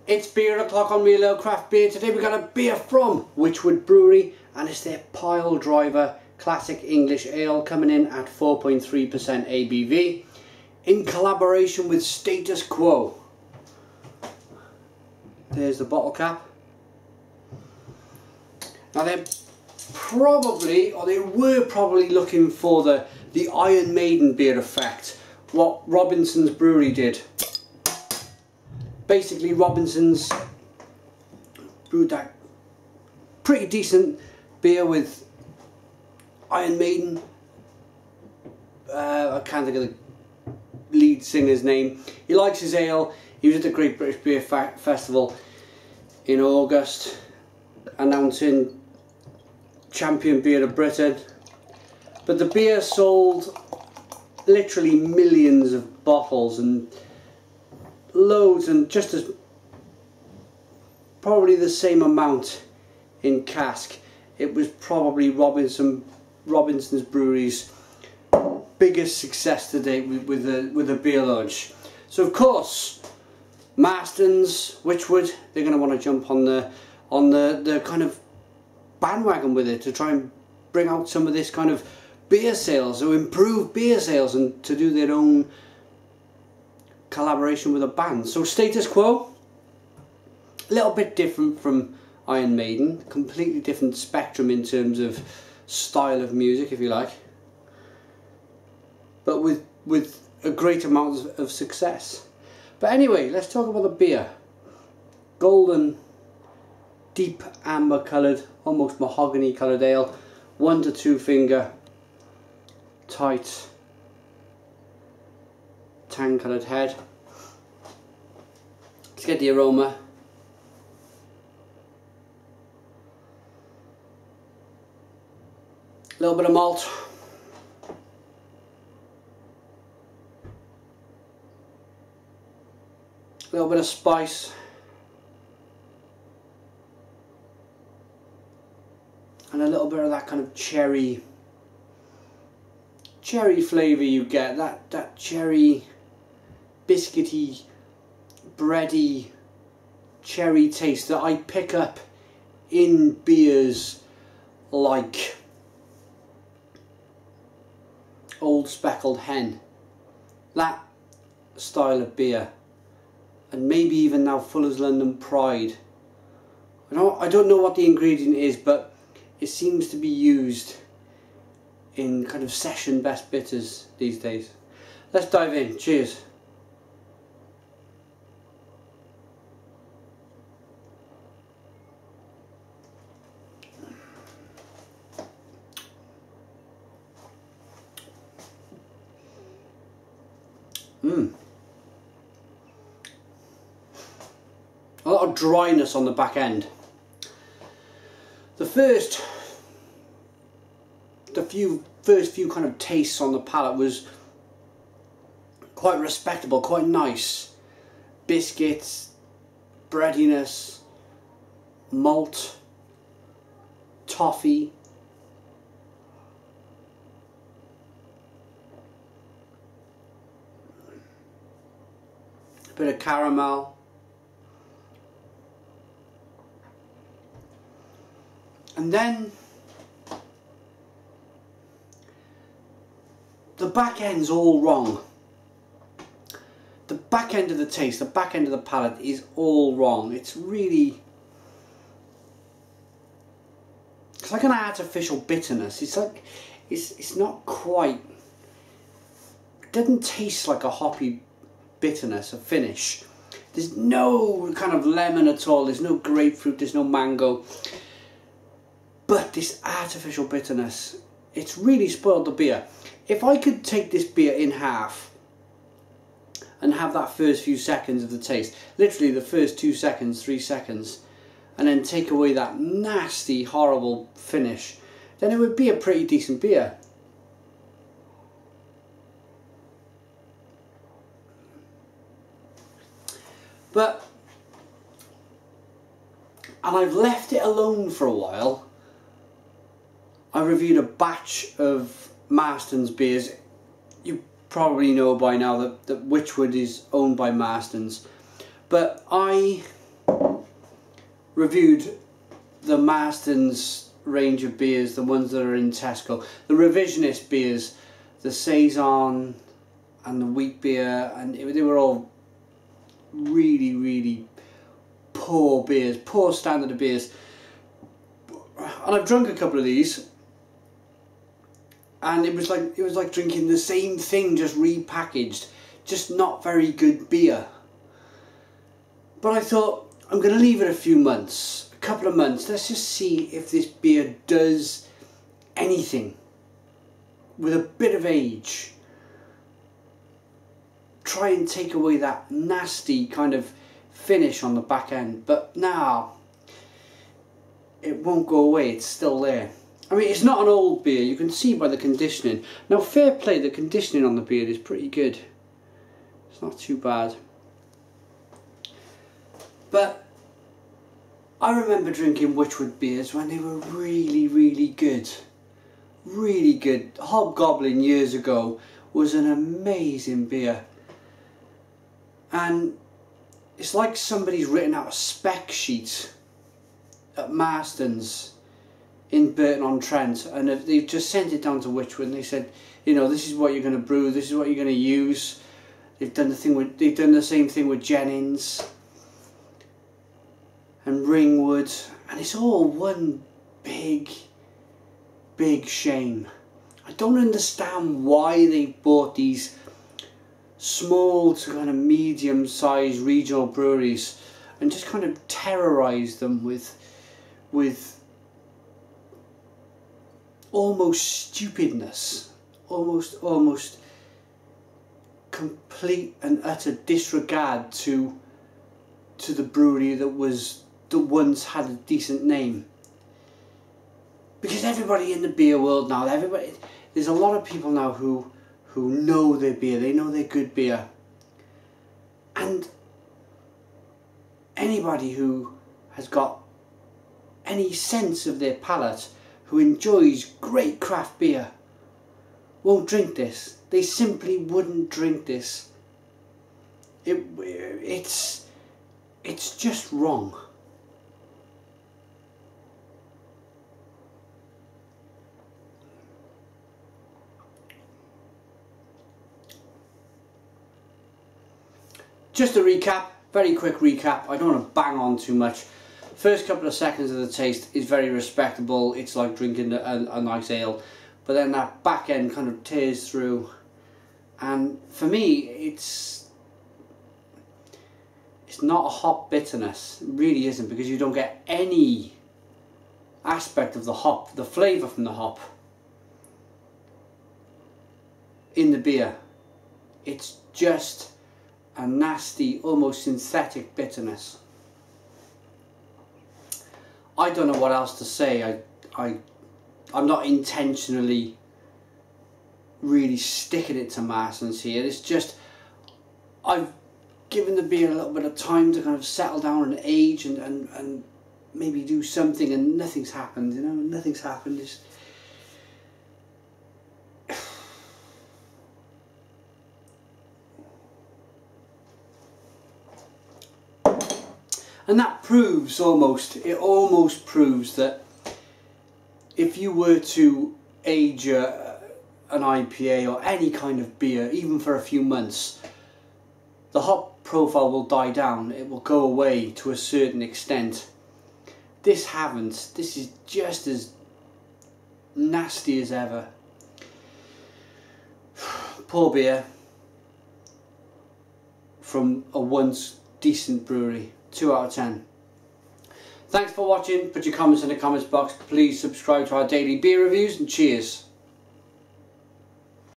It's beer o'clock on Real Ale Craft Beer. Today we got a beer from Wychwood Brewery and it's their Pile Driver Classic English Ale coming in at 4.3% ABV in collaboration with Status Quo. There's the bottle cap. Now they're probably, or they were probably looking for the Iron Maiden beer effect, what Robinson's Brewery did. Basically, Robinson's brewed that pretty decent beer with Iron Maiden. I can't think of the lead singer's name. He likes his ale. He was at the Great British Beer Festival in August, announcing champion beer of Britain. But the beer sold literally millions of bottles and loads, and just as probably the same amount in cask. It was probably Robinson's Brewery's biggest success to date with a beer launch. So of course, Marston's, Wychwood, they're going to want to jump on the kind of bandwagon with it to try and bring out some of this kind of beer sales, or improve beer sales, and to do their own collaboration with a band. So Status Quo, a little bit different from Iron Maiden, completely different spectrum in terms of style of music, if you like, but with a great amount of success. But anyway, let's talk about the beer. Golden, deep amber coloured, almost mahogany coloured ale, 1 to 2 finger tight tan coloured head. Let's get the aroma. A little bit of malt. A little bit of spice. And a little bit of that kind of cherry flavour you get, that cherry, biscuity, bready, cherry taste that I pick up in beers like Old Speckled Hen, that style of beer, and maybe even now Fuller's London Pride. I don't know what the ingredient is, but it seems to be used in kind of session best bitters these days. Let's dive in. Cheers. A lot of dryness on the back end. The first few kind of tastes on the palate was quite respectable, quite nice. Biscuits, breadiness, malt, toffee. A bit of caramel. And then the back end's all wrong. The back end of the taste, the back end of the palate is all wrong. It's really, it's like an artificial bitterness. It's like, it's not quite, it doesn't taste like a hoppy bitterness, a finish. There's no kind of lemon at all, there's no grapefruit, there's no mango. But this artificial bitterness, it's really spoiled the beer. If I could take this beer in half and have that first few seconds of the taste, literally the first 2 seconds, 3 seconds, and then take away that nasty, horrible finish, then it would be a pretty decent beer. But, and I've left it alone for a while. I reviewed a batch of Marston's beers. You probably know by now that Wychwood is owned by Marston's, but I reviewed the Marston's range of beers, the ones that are in Tesco, the revisionist beers, the Saison and the wheat beer, and they were all really, really poor beers, poor standard of beers. And I've drunk a couple of these, and it was like drinking the same thing, just repackaged, just not very good beer. But I thought, I'm going to leave it a few months, a couple of months, let's just see if this beer does anything with a bit of age. Try and take away that nasty kind of finish on the back end, but now it won't go away, it's still there. I mean, it's not an old beer, you can see by the conditioning. Now, fair play, the conditioning on the beer is pretty good. It's not too bad. But I remember drinking Wychwood beers when they were really, really good. Really good. Hobgoblin years ago was an amazing beer. And it's like somebody's written out a spec sheet at Marston's in Burton-on-Trent, and they've just sent it down to Wychwood, and they said, you know, this is what you're going to brew, this is what you're going to use. They've done the same thing with Jennings and Ringwood, and it's all one big shame. I don't understand why they bought these small to kind of medium-sized regional breweries and just kind of terrorised them with almost stupidness, almost complete and utter disregard to the brewery that once had a decent name. Because everybody in the beer world now, there's a lot of people now who know their beer, they know their good beer. And anybody who has got any sense of their palate, who enjoys great craft beer, won't drink this. They simply wouldn't drink this. It's just wrong. Just a recap, very quick recap. I don't want to bang on too much. First couple of seconds of the taste is very respectable. It's like drinking a nice ale. But then that back end kind of tears through. And for me, it's not a hop bitterness. It really isn't, because you don't get any aspect of the hop, the flavour from the hop in the beer. It's just a nasty, almost synthetic bitterness. I don't know what else to say. I'm not intentionally really sticking it to Marston's here. It's just, I've given the beer a little bit of time to kind of settle down and age and maybe do something, and nothing's happened, you know, nothing's happened. And that proves almost proves that if you were to age an IPA or any kind of beer, even for a few months, the hop profile will die down, it will go away to a certain extent. This haven't. This is just as nasty as ever. Poor beer from a once decent brewery. 2 out of 10. Thanks for watching. Put your comments in the comments box. Please subscribe to our daily beer reviews, and cheers.